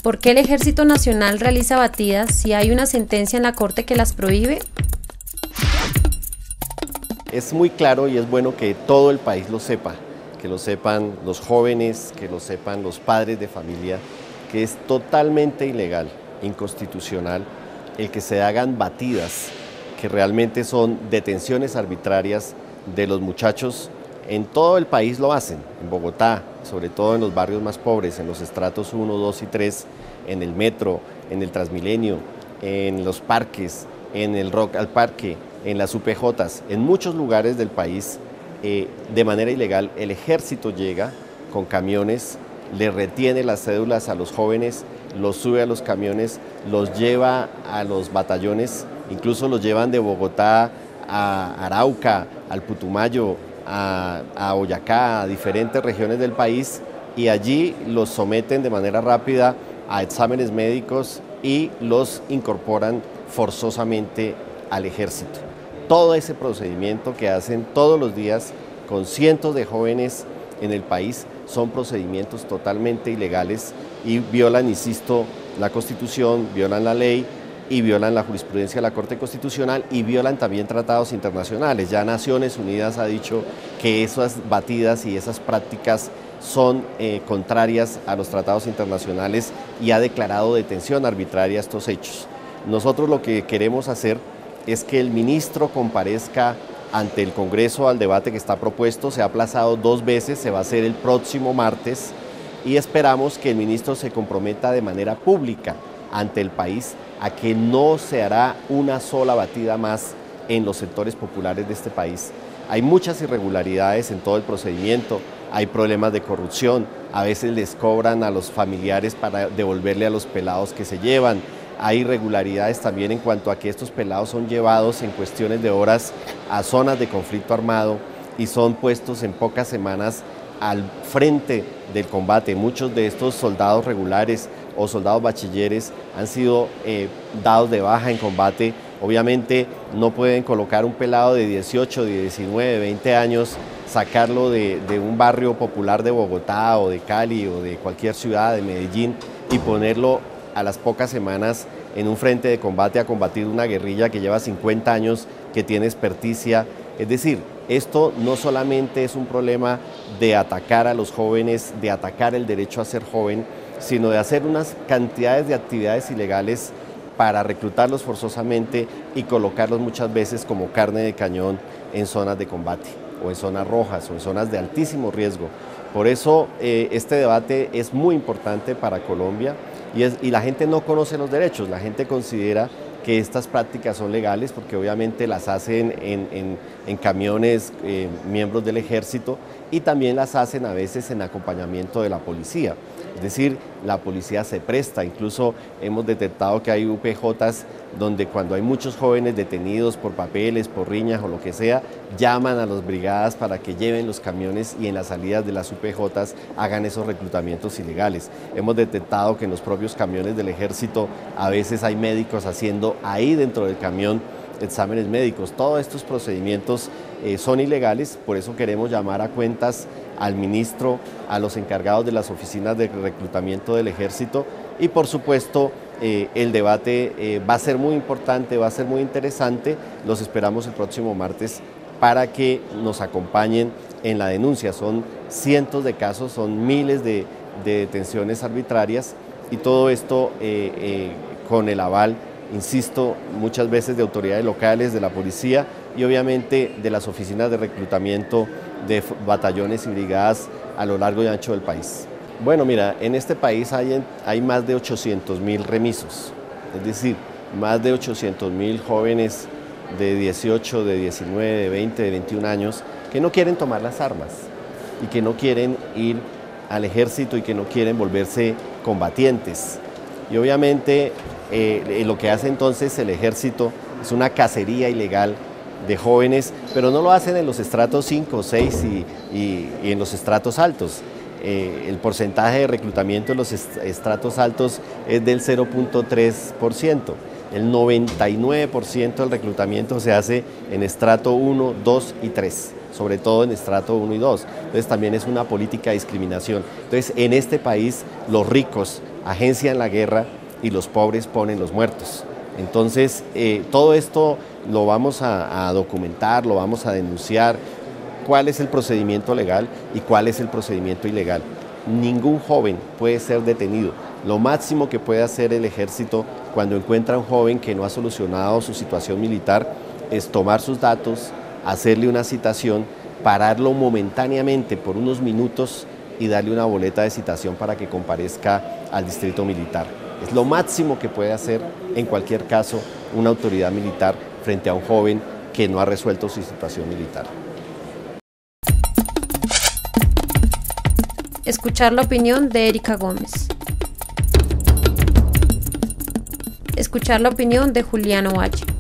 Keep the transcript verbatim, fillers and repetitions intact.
¿Por qué el Ejército Nacional realiza batidas si hay una sentencia en la Corte que las prohíbe? Es muy claro y es bueno que todo el país lo sepa, que lo sepan los jóvenes, que lo sepan los padres de familia, que es totalmente ilegal, inconstitucional, el que se hagan batidas, que realmente son detenciones arbitrarias de los muchachos. En todo el país lo hacen, en Bogotá, sobre todo en los barrios más pobres, en los estratos uno, dos y tres, en el metro, en el Transmilenio, en los parques, en el Rock al Parque, en las U P Jotas, en muchos lugares del país, eh, de manera ilegal, el ejército llega con camiones, le retiene las cédulas a los jóvenes, los sube a los camiones, los lleva a los batallones, incluso los llevan de Bogotá a Arauca, al Putumayo, a, a Boyacá, a diferentes regiones del país, y allí los someten de manera rápida a exámenes médicos y los incorporan forzosamente al ejército. Todo ese procedimiento que hacen todos los días con cientos de jóvenes en el país son procedimientos totalmente ilegales y violan, insisto, la Constitución, violan la ley y violan la jurisprudencia de la Corte Constitucional y violan también tratados internacionales. Ya Naciones Unidas ha dicho que esas batidas y esas prácticas son eh, contrarias a los tratados internacionales y ha declarado detención arbitraria estos hechos. Nosotros lo que queremos hacer es que el ministro comparezca ante el Congreso al debate que está propuesto. Se ha aplazado dos veces, se va a hacer el próximo martes y esperamos que el ministro se comprometa de manera pública ante el país a que no se hará una sola batida más en los sectores populares de este país. Hay muchas irregularidades en todo el procedimiento, hay problemas de corrupción, a veces les cobran a los familiares para devolverle a los pelados que se llevan. Hay irregularidades también en cuanto a que estos pelados son llevados en cuestiones de horas a zonas de conflicto armado y son puestos en pocas semanas al frente del combate. Muchos de estos soldados regulares o soldados bachilleres han sido eh, dados de baja en combate. Obviamente no pueden colocar un pelado de dieciocho, de diecinueve, veinte años, sacarlo de, de un barrio popular de Bogotá o de Cali o de cualquier ciudad, de Medellín, y ponerlo a las pocas semanas en un frente de combate a combatir una guerrilla que lleva cincuenta años, que tiene experticia. Es decir, esto no solamente es un problema de atacar a los jóvenes, de atacar el derecho a ser joven, sino de hacer unas cantidades de actividades ilegales para reclutarlos forzosamente y colocarlos muchas veces como carne de cañón en zonas de combate o en zonas rojas o en zonas de altísimo riesgo. Por eso eh, este debate es muy importante para Colombia y, es, y la gente no conoce los derechos, la gente considera que estas prácticas son legales porque obviamente las hacen en, en, en camiones eh, miembros del ejército y también las hacen a veces en acompañamiento de la policía. Es decir, la policía se presta, incluso hemos detectado que hay U P Jotas donde cuando hay muchos jóvenes detenidos por papeles, por riñas o lo que sea, llaman a las brigadas para que lleven los camiones y en las salidas de las U P Jotas hagan esos reclutamientos ilegales. Hemos detectado que en los propios camiones del ejército a veces hay médicos haciendo ahí dentro del camión exámenes médicos. Todos estos procedimientos eh, son ilegales, por eso queremos llamar a cuentas al ministro, a los encargados de las oficinas de reclutamiento del ejército y por supuesto eh, el debate eh, va a ser muy importante, va a ser muy interesante. Los esperamos el próximo martes para que nos acompañen en la denuncia. Son cientos de casos, son miles de, de detenciones arbitrarias y todo esto eh, eh, con el aval, insisto, muchas veces de autoridades locales, de la policía y obviamente de las oficinas de reclutamiento de batallones y brigadas a lo largo y ancho del país. Bueno, mira, en este país hay, hay más de ochocientos mil remisos, es decir, más de ochocientos mil jóvenes de dieciocho, de diecinueve, de veinte, de veintiún años que no quieren tomar las armas y que no quieren ir al ejército y que no quieren volverse combatientes. Y obviamente eh, lo que hace entonces el ejército es una cacería ilegal de jóvenes, pero no lo hacen en los estratos cinco, seis y, y, y en los estratos altos. Eh, el porcentaje de reclutamiento en los estratos altos es del cero punto tres por ciento. El noventa y nueve por ciento del reclutamiento se hace en estrato uno, dos y tres, sobre todo en estrato uno y dos. Entonces también es una política de discriminación. Entonces en este país los ricos agencian la guerra y los pobres ponen los muertos. Entonces, eh, todo esto lo vamos a, a documentar, lo vamos a denunciar, cuál es el procedimiento legal y cuál es el procedimiento ilegal. Ningún joven puede ser detenido. Lo máximo que puede hacer el ejército cuando encuentra a un joven que no ha solucionado su situación militar es tomar sus datos, hacerle una citación, pararlo momentáneamente por unos minutos y darle una boleta de citación para que comparezca al distrito militar. Es lo máximo que puede hacer en cualquier caso una autoridad militar frente a un joven que no ha resuelto su situación militar. Escuchar la opinión de Erika Gómez. Escuchar la opinión de Juliano Valle.